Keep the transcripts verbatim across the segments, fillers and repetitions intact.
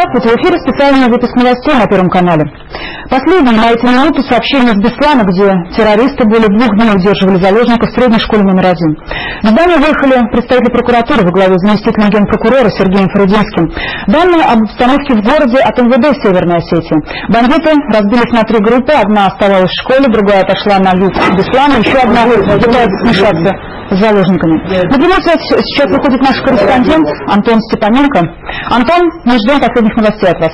Здравствуйте, в эфире специальный выпуск новостей на Первом канале. Последние на эти минуты сообщение из Беслана, где террористы более двух дней удерживали заложников в средней школе номер один. В здание выехали представители прокуратуры во главе с заместителем генпрокурора Сергеем Фаридинским. Данные об обстановке в городе от эм вэ дэ Северной Осетии. Бандиты разбились на три группы, одна оставалась в школе, другая отошла на юг Беслана, еще одна пытается смешаться с заложниками. На прямую связь сейчас выходит наш корреспондент Антон Степаненко. Антон, мы ждем последних новостей от вас.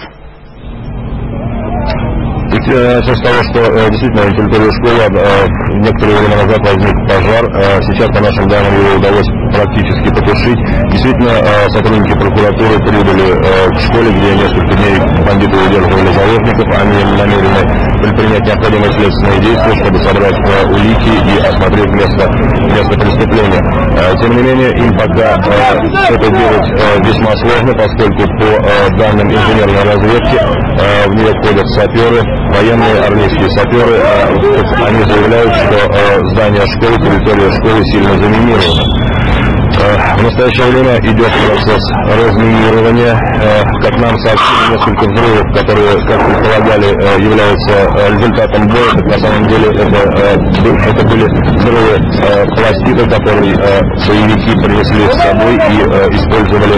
Начать с того, что действительно на территории школы некоторое время назад возник пожар. Сейчас, по нашим данным, его удалось практически потушить. Действительно, сотрудники прокуратуры прибыли к школе, где несколько дней бандиты удерживали заложников. Они намерены предпринять необходимые следственные действия, чтобы собрать улики и осмотреть место, место преступления. Тем не менее, им пока это делать весьма сложно, поскольку по данным инженерной разведки в нее входят саперы, военные армейские саперы. Они заявляют, что здание школы, территория школы сильно заминирована. В настоящее время идет процесс разминирования. Как нам сообщили, несколько взрывов, которые, как предполагали, являются результатом боя. Так на самом деле это, это были взрывы пластида, которые боевики принесли с собой и использовали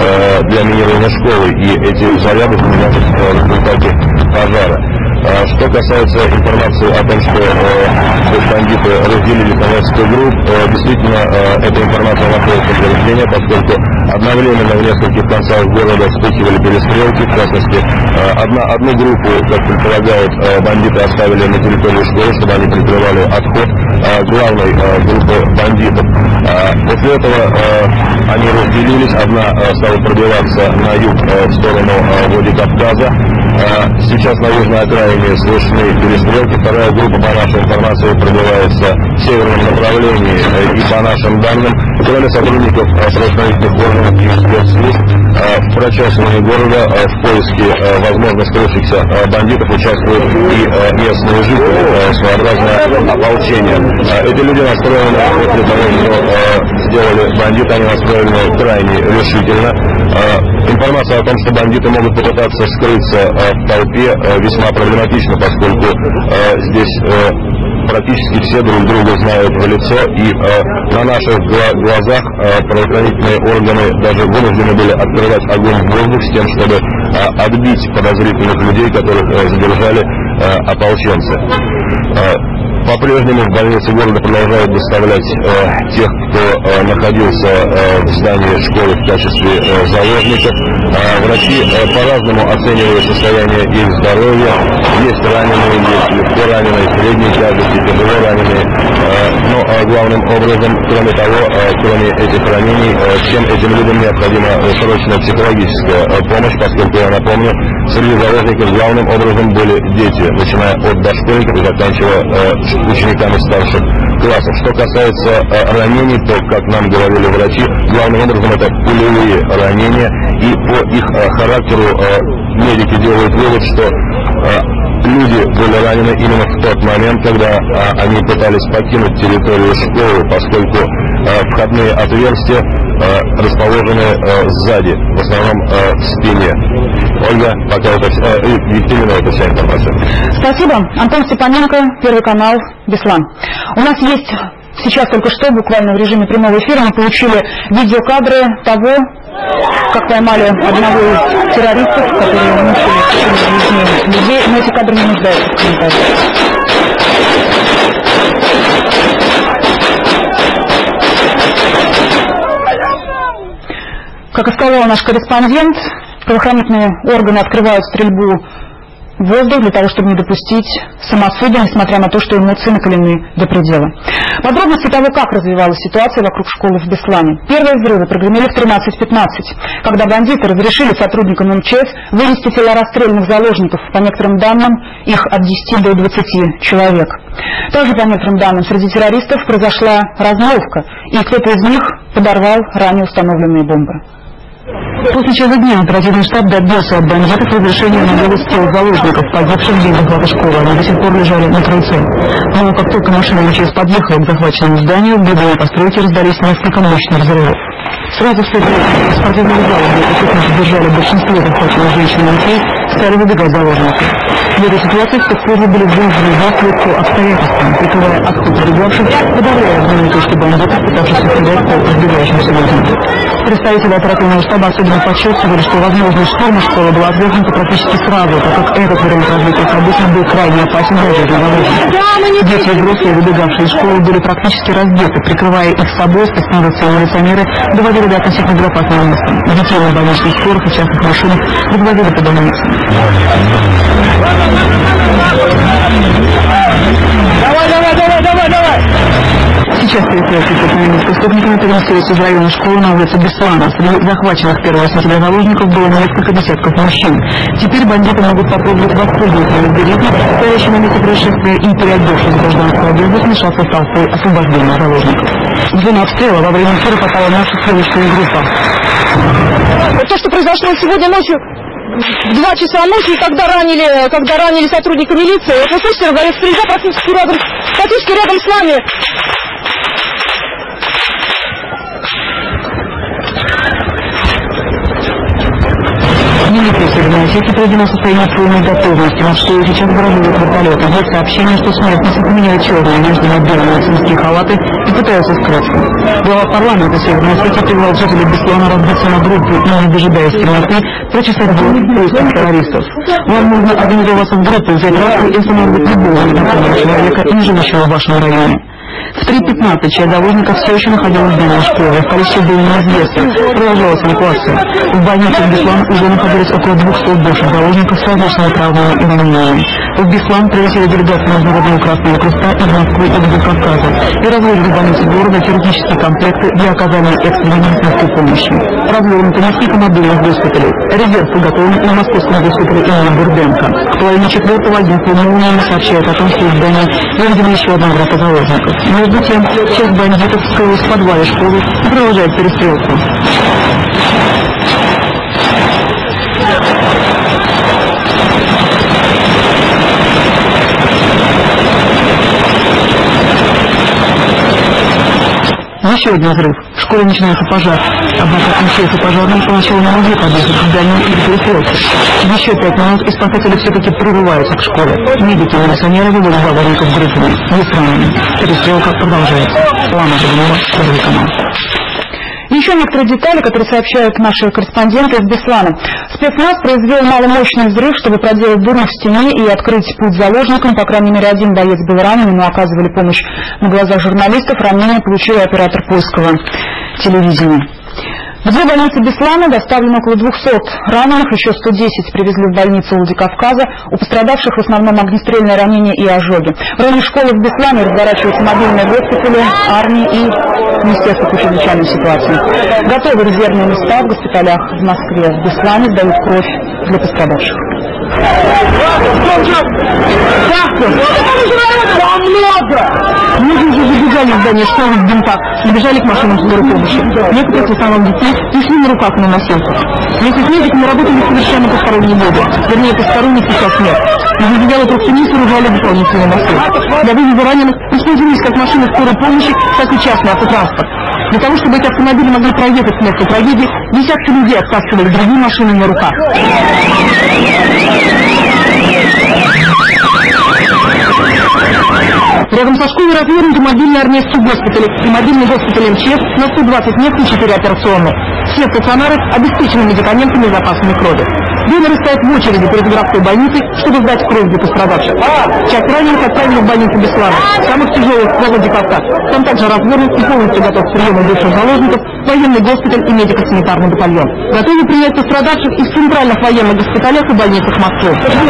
для минирования школы. И эти заряды применялись в результате пожара. Что касается информации о том, что э, бандиты разделились на несколько групп, э, действительно, э, эта информация находится подтверждение, поскольку одновременно в нескольких концах города вспыхивали перестрелки. В частности, э, одна, одну группу, как предполагают, э, бандиты оставили на территории школы, чтобы они прикрывали отход э, главной э, группы бандитов. Э, после этого э, они разделились, одна э, стала пробиваться на юг э, в сторону э, Владикавказа. Э, сейчас на южной окраине слышны перестрелки. Вторая группа, по нашей информации, пробивается в северном направлении. И по нашим данным, кроме сотрудников правоохранительных органов и спецслужб, в прочесывании города в поиске возможно скрывшихся бандитов участвуют и местные жители, своеобразное ополчение. Эти люди настроены после того, что сделали бандиты, они настроены крайне решительно. Информация о том, что бандиты могут попытаться скрыться в толпе, весьма проблематична, поскольку э, здесь э, практически все друг друга знают в лицо, и э, на наших глазах э, правоохранительные органы даже вынуждены были открывать огонь в воздух с тем, чтобы э, отбить подозрительных людей, которых э, задержали э, ополченцы. Э, По-прежнему в больнице города продолжают доставлять э, тех, кто э, находился э, в здании школы в качестве э, заложников. Э, врачи э, по-разному оценивают состояние их здоровья. Есть раненые, есть легко раненые, средней тяжести, тяжело раненые. Э, но э, главным образом, кроме того, э, кроме этих ранений, э, всем этим людям необходима э, срочная психологическая э, помощь, поскольку, я напомню, среди заложников главным образом были дети, начиная от дошкольников и заканчивая э, учениками старших классов. Что касается э, ранений, то, как нам говорили врачи, главным образом это пулевые ранения, и по их э, характеру э, медики делают вывод, что э, люди были ранены именно в тот момент, когда э, они пытались покинуть территорию школы, поскольку э, входные отверстия э, расположены э, сзади, в основном э, в спине. Ольга, пока это вся, э, Екатерина, это вся информация. Спасибо. Антон Степаненко, Первый канал, Беслан. У нас есть сейчас только что, буквально в режиме прямого эфира, мы получили видеокадры того, как поймали одного из террористов, которые мучили людей, но эти кадры не нуждаются в комментариях. Как и сказал наш корреспондент, правоохранительные органы открывают стрельбу в воздух для того, чтобы не допустить самосуда, несмотря на то, что эмоции накалены до предела. Подробности того, как развивалась ситуация вокруг школы в Беслане. Первые взрывы прогремели в тринадцать пятнадцать, когда бандиты разрешили сотрудникам эм че эс вывести тела расстрелянных заложников, по некоторым данным, их от десяти до двадцати человек. Также, по некоторым данным, среди террористов произошла размолвка, и кто-то из них подорвал ранее установленные бомбы. После чего дня оперативный штаб добился от бандитов разрешения на вывоз тел заложников, погибших в день захвата школы. Они до сих пор лежали на крыльце. Но как только машина эм че эс подъехала к захваченному зданию, в бедной постройке раздались несколько мощных взрывов. Сразу вслед за спортивным залом, где преступники держали большинство захваченных женщин и детей, стали выбегать заложники. В этой ситуации спецслужбы были вынуждены дать свидетельству обстоятельствам, прикрывая отход убегавших, подавляя основные точки бандитов, пытавшихся стрелять по разбегающимся людям. Представители оперативного штаба особенно подчеркивали, что возможность штурма школы была отвергнута практически сразу, так как этот вариант развития событий был крайне опасен для жизни заложников. Дети и взрослые, выбегавшие из школы, были практически раздеты. Прикрывая их собой, спецназовцы и милиционеры доводили до относительно безопасного места. Детей на больничных скорых и частных машинах вызвали по больницам. Давай, давай, давай, давай, давай! Сейчас предприятие с преступниками переместились из района школы на улицу Беслана. Среди захваченных первого сентября заложников было несколько десятков мужчин. Теперь бандиты могут попробовать воспользоваться неразберихой, стоящей на месте происшествия, и, переодевшись в гражданскую одежду, смешаться с толпой освобождения заложников. В зону обстрела во время эфира попала наша съемочная группа. То, что произошло сегодня ночью, в два часа ночи, когда ранили, когда ранили сотрудника милиции, вот вы слышите, говорят, стрельба практически рядом, практически рядом с нами. Милиция Северной Осетии приведена в состояние полной готовности, на что сейчас грозит вертолеты. Вот сообщение, что смертницы поменяют черные одежды на белые медицинские халаты и пытаются скрыться. Глава парламента Северной Осетии призвал жителей Беслана разбиться на группы и, не дожидаясь темноты, прочесать двор поисков террористов. Вам нужно организоваться в группу, взять раску и остановить любого незнакомого человека, не живущего в вашем районе. В три пятнадцать часть заложников все еще находилась в доме школы. В количестве было неизвестно. Продолжалась эвакуация. В больнице в Беслан уже находились около двухсот бывших заложников с различными травмами и ранениями. В Беслан привезли делегацию Международного Красного Креста из Москвы и Владикавказа и разложили в больнице города терапевтические комплекты для оказания экстренной медицинской помощи. Развернуто несколько мобильных госпиталей. Резерв подготовлен на московском госпитале имени Бурденко. К половине четвертого агентство «Молния» сообщает о том, что в здании выведена еще одна группа заложников. Между тем, часть бандитов скрылась в подвале школы и продолжает перестрелку. Еще один взрыв. В школе начинается пожар. Однако МЧС и пожарные поначалу не могли подъехать к зданию или перестрелке. Еще пять минут, и спасатели все-таки прорываются к школе. Медики и милиционеры выводят заложников группами. Есть раненые. Перестрелка продолжается. Лана Жигунова, Первый канал. Еще некоторые детали, которые сообщают наши корреспонденты из Беслана. Спецназ произвел маломощный взрыв, чтобы проделать дыру в стене и открыть путь заложникам. По крайней мере, один боец был ранен, но оказывали помощь на глазах журналистов. Ранение получил оператор польского телевидения. В две больницы Беслана доставлено около двухсот раненых, еще сто десять привезли в больницу Владикавказа. У пострадавших в основном огнестрельные ранения и ожоги. В районе школы в Беслане разворачиваются мобильные госпитали, армии и Министерство по чрезвычайным ситуациям. Готовы резервные места в госпиталях в Москве. В Беслане сдают кровь для пострадавших. Люди уже забежали в здание школы в бинтах, забежали к машинам скорой помощи. Некоторых в основном детей пришли на руках на носилках. Вместе с медиками работали совершенно посторонние люди. Вернее, посторонних сейчас нет. Из отдела трубки сооружали дополнительные носилки. Для вывоза раненых использовались как машины скорой помощи, так и частный автотранспорт. Для того, чтобы эти автомобили могли проехать к месту трагедии, десятки людей оттаскивали другие машины на руках. Рядом со школой развернуты мобильные армейские госпитали и мобильный госпиталь МЧС на сто двадцать мест и четыре операционные. Все стационары обеспечены медикаментами и запасами крови. Доноры стоят в очереди перед городской больницей, чтобы сдать кровь для пострадавших. Часть раненых отправили в больницу Беслана, самых тяжелых на Владикавказ. Там также развернут и полностью готов к приему бывших заложников военный госпиталь и медико-санитарный батальон. Готовы принять пострадавших из центральных военных госпиталях и больницах Москвы.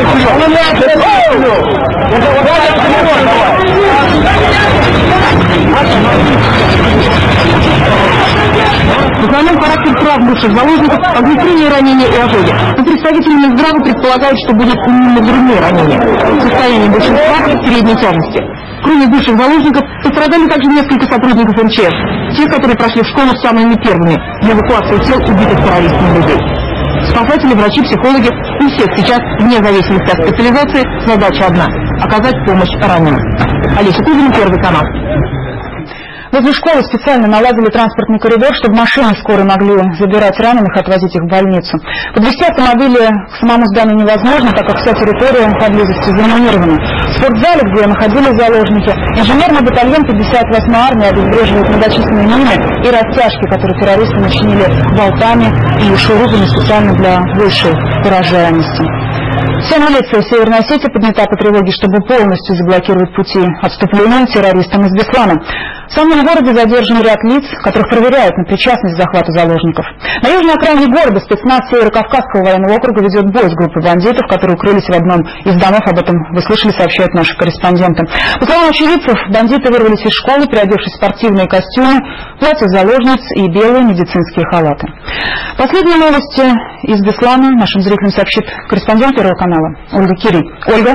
В основном характер прав бывших заложников, огнестрельные ранения и ожоги. Но представители Минздрава предполагают, что будет именно взрывные ранения. Состояние большинства средней тяжести. Кроме бывших заложников, пострадали также несколько сотрудников МЧС. Те, которые прошли в школу самыми первыми для эвакуации тел убитых террористами людей. Спасатели, врачи, психологи, у всех сейчас, вне зависимости от специализации, задача одна – оказать помощь раненым. Олеся Кузина, Первый канал. Возле школы специально наладили транспортный коридор, чтобы машины скорой могли забирать раненых и отвозить их в больницу. Подвезти автомобили к самому зданию невозможно, так как вся территория поблизости заминирована. В спортзале, где находились заложники, инженерный батальон пятьдесят восьмой армии обезвреживает многочисленные мины и растяжки, которые террористы начинили болтами и шурупами специально для большей поражаемости. Вся милиция Северной Осетии поднята по тревоге, чтобы полностью заблокировать пути отступления террористам из Беслана. В самом городе задержан ряд лиц, которых проверяют на причастность к захвату заложников. На южной окраине города спецназ Северо-Кавказского военного округа ведет бой с группой бандитов, которые укрылись в одном из домов. Об этом вы слышали, сообщают наши корреспонденты. По словам очевидцев, бандиты вырвались из школы, приодевшись в спортивные костюмы, платья заложниц и белые медицинские халаты. Последние новости из Беслана нашим зрителям сообщит корреспондент Первого канала Ольга Кирий. Ольга.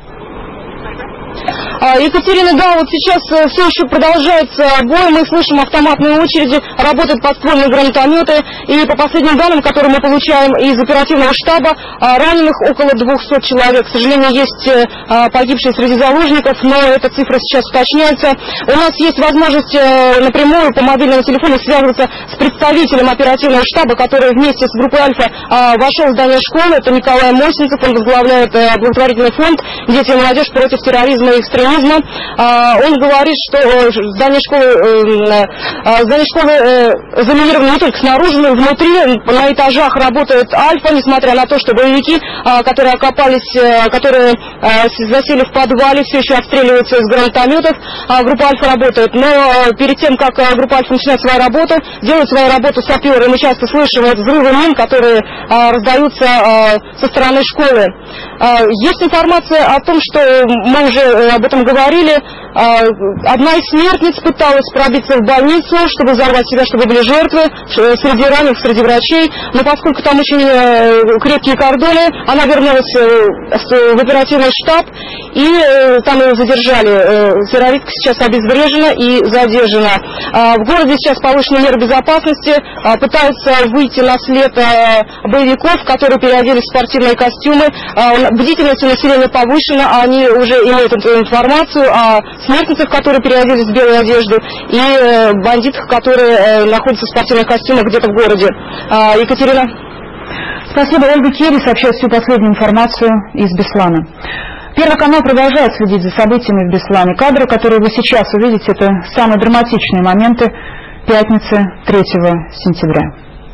Екатерина, да, вот сейчас все еще продолжается бой, мы слышим автоматные очереди, работают подствольные гранатометы, и по последним данным, которые мы получаем из оперативного штаба, раненых около двухсот человек. К сожалению, есть погибшие среди заложников, но эта цифра сейчас уточняется. У нас есть возможность напрямую по мобильному телефону связываться с представителем оперативного штаба, который вместе с группой «Альфа» вошел в здание школы. Это Николай Мосинцев, он возглавляет благотворительный фонд «Дети и молодежь против терроризма и экстремизма». Он говорит, что здание школы, здание школы заминировано не только снаружи, но и внутри. На этажах работает «Альфа», несмотря на то, что боевики, которые окопались, которые засели в подвале, все еще обстреливаются из гранатометов. Группа «Альфа» работает. Но перед тем, как группа «Альфа» начинает свою работу, делает свою работу саперы. Мы часто слышим взрывы мин, которые раздаются со стороны школы. Есть информация о том, что мы уже об этом говорили. Одна из смертниц пыталась пробиться в больницу, чтобы взорвать себя, чтобы были жертвы среди раненых, среди врачей. Но поскольку там очень крепкие кордоны, она вернулась в оперативный штаб, и там ее задержали. Террористка сейчас обезврежена и задержана. В городе сейчас повышенные меры безопасности, пытаются выйти на след боевиков, которые переоделись в спортивные костюмы. Бдительность населения повышена, они уже имеют эту информацию о смертницах, которые переоделись в белую одежду, и бандитах, которые находятся в спортивных костюмах где-то в городе. Екатерина. Спасибо. Ольга Кирий сообщает всю последнюю информацию из Беслана. Первый канал продолжает следить за событиями в Беслане. Кадры, которые вы сейчас увидите, это самые драматичные моменты пятницы третьего сентября.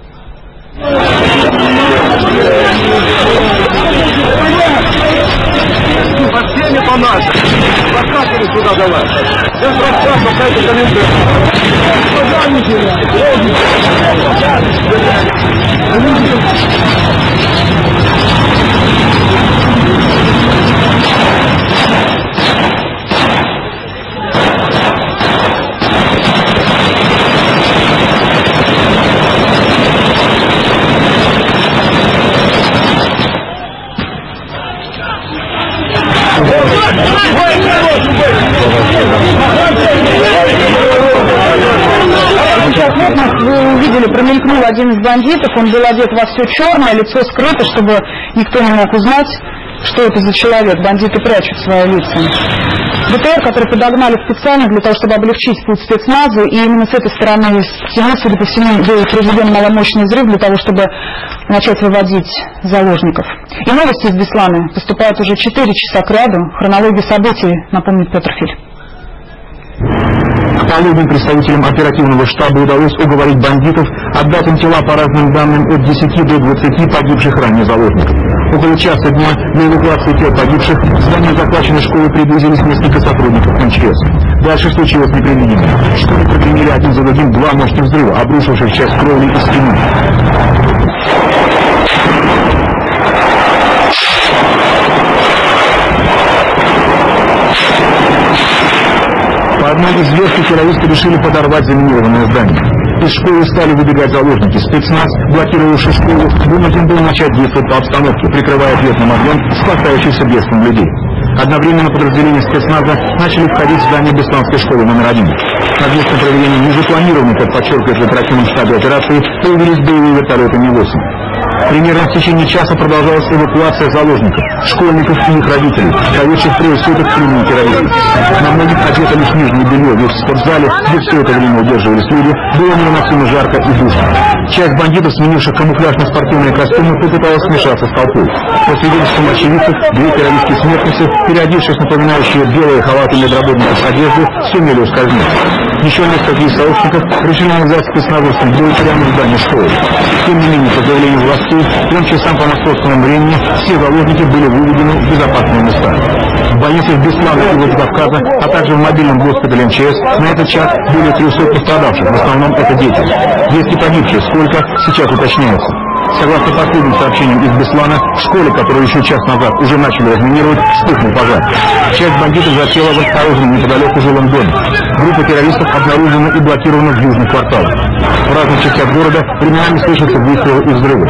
По всеми по нашим. Рассказывали сюда давай. Сейчас рассказывал, как это Сейчас вот вы увидели, промелькнул один из бандитов, он был одет во все черное, лицо скрыто, чтобы никто не мог узнать, что это за человек. Бандиты прячут свои лица. БТР, который подогнали специально для того, чтобы облегчить путь спецназу, и именно с этой стороны стены, судя по всему, был произведен маломощный взрыв для того, чтобы начать выводить заложников. И новости из Беслана поступают уже четыре часа к ряду. Хронологию событий напомнит Петр Филь. К полудню представителям оперативного штаба удалось уговорить бандитов отдать им тела, по разным данным, от десяти до двадцати погибших ранее заложников. Около часа дня для эвакуации тел погибших в здание захваченной школы приблизились несколько сотрудников эм че эс. Дальше случилось непредвиденное. В школе прогремели один за другим два мощных взрыва, обрушивших часть кровли и стены. По одной из версий террористы решили подорвать заминированное здание. Из школы стали выбегать заложники. Спецназ, блокировавший школу, вынужден был начать действовать по обстановке, прикрывая ответным огнем спасающихся бедствием людей. Одновременно подразделения спецназа начали входить в здание Бесланской школы номер один. На место проведения незапланированной, как подчеркивает в оперативном штабе операции, появились боевые вертолеты Ми восемь. Примерно в течение часа продолжалась эвакуация заложников, школьников и их родителей, проведших трое суток в плену террористов. На многих одето лишь нижнее белье, ведь в спортзале, где все это время удерживались люди, было невыносимо жарко и душно. Часть бандитов, сменивших камуфляж на спортивные костюмы, попыталась смешаться с толпой. По свидетельствам очевидцев, две террористки смертницы, переодевшись напоминающие белые халаты медработников одежды, сумели ускользнуть. Еще несколько из сообщников решили навязать спецназовцам бой прямо в здании школы. Тем не менее, по заявлению властей, к трем часам по московскому времени все заложники были выведены в безопасные места. В больницах Беслана и Владикавказа, а также в мобильном госпитале эм че эс на этот час более трехсот пострадавших, в основном это дети. Есть и погибшие, сколько сейчас уточняется. Согласно последним сообщениям из Беслана, в школе, которую еще час назад уже начали разминировать, вспыхнул пожар. Часть бандитов засела в расположенном неподалеку жилом доме. Группа террористов обнаружена и блокирована в южных кварталах. В разных частях города временами слышатся выстрелы и взрывы.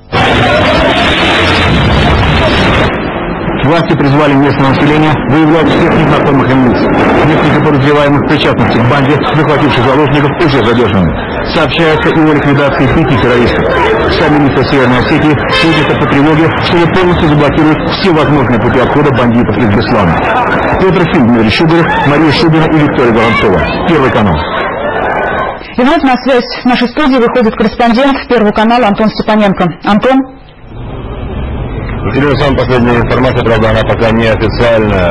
Власти призвали местное население выявлять всех незнакомых им лиц. Несколько подозреваемых в причастности к банде, захвативших заложников, уже задержаны. Сообщается и о ликвидации пяти террористов. Вся милиция Северной Осетии поднята по тревоге, чтобы полностью заблокировать все возможные пути отхода бандитов из Беслана. Петр Фильм, Дмитрий Шугарев, Мария Шубина и Виктория Воронцова. Первый канал. И вновь на связь в нашей студии выходит корреспондент Первого канала Антон Степаненко. Антон? Екатерина, самая последняя информация, правда, она пока не официальная.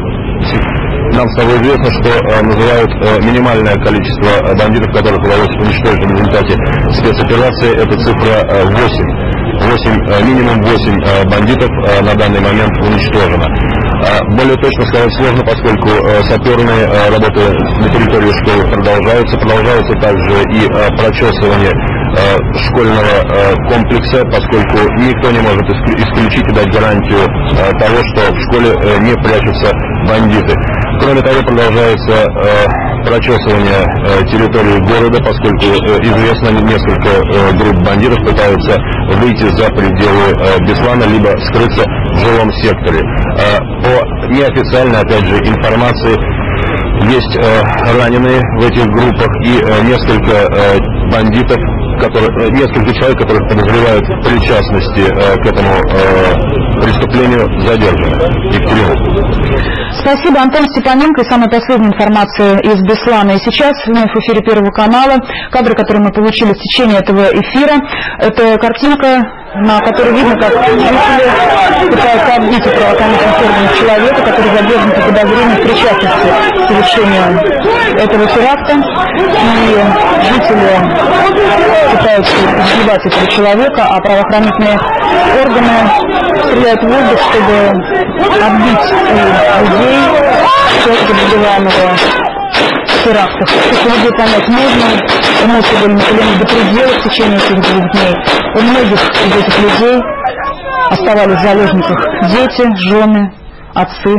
Нам с тобой известно, что называют минимальное количество бандитов, которых удалось уничтожить в результате спецоперации. Это цифра восемь. восемь, минимум восемь бандитов на данный момент уничтожено. Более точно сказать сложно, поскольку саперные работы на территории школы продолжаются. Продолжается также и прочесывание школьного комплекса, поскольку никто не может исключить и дать гарантию того, что в школе не прячутся бандиты. Кроме того, продолжается прочесывание территории города, поскольку известно, несколько групп бандитов пытаются выйти за пределы Беслана, либо скрыться в жилом секторе. По неофициальной, опять же, информации, есть раненые в этих группах и несколько бандитов, которые, несколько человек, которых подозревают в причастности э, к этому э, преступлению, задержаны. Екатерина. Спасибо, Антон Степаненко. И самая последняя информация из Беслана. И сейчас вновь в эфире Первого канала. Кадры, которые мы получили в течение этого эфира. Это картинка, на которой видно, как жители пытаются обвинить правоохранительных органов человека, который задержан по подозрению в причастности к совершению этого теракта. И жители пытаются сбивать этого человека, а правоохранительные органы стреляют в воздух, чтобы отбить у людей человека, подозреваемого в терактах. Чтобы людей понять можно, эмоции были накалены до предела в течение этих двух дней. У многих из этих людей оставались в заложниках дети, жены, отцы.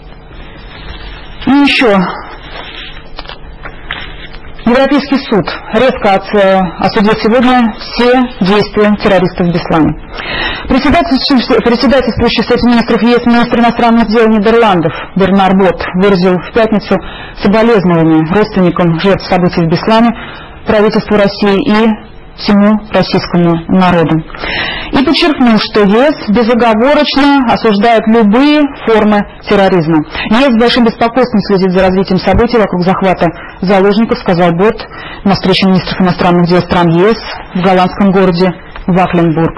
И еще. Европейский суд резко осудил сегодня все действия террористов в Беслане. Председательствующий, председательствующий Совет министров ЕС министр иностранных дел Нидерландов Бернар Бот выразил в пятницу соболезнования родственникам жертв событий в Беслане, правительству России и всему российскому народу. И подчеркнул, что ЕС безоговорочно осуждает любые формы терроризма. ЕС с большим беспокойством следит за развитием событий вокруг захвата заложников, сказал Бот на встрече министров иностранных дел стран ЕС в голландском городе Вафленбург.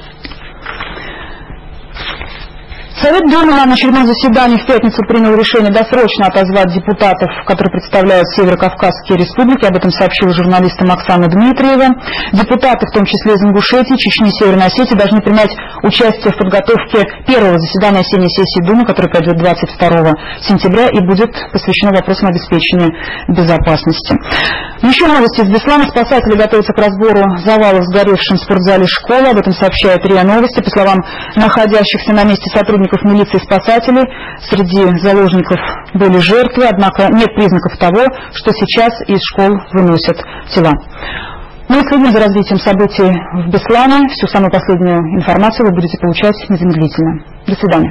Совет Думы на очередном заседании в пятницу принял решение досрочно отозвать депутатов, которые представляют Северо-Кавказские республики. Об этом сообщила журналистам Оксана Дмитриева. Депутаты, в том числе из Ингушетии, Чечни и Северной Осетии, должны принять участие в подготовке первого заседания осенней сессии Думы, которое пройдет двадцать второго сентября и будет посвящено вопросам обеспечения безопасности. Еще новости из Беслана. Спасатели готовятся к разбору завалов в сгоревшем спортзале школы. Об этом сообщает РИА Новости. По словам находящихся на месте сотрудников милиции и спасателей, среди заложников были жертвы, однако нет признаков того, что сейчас из школ выносят тела. Мы следим за развитием событий в Беслане. Всю самую последнюю информацию вы будете получать незамедлительно. До свидания.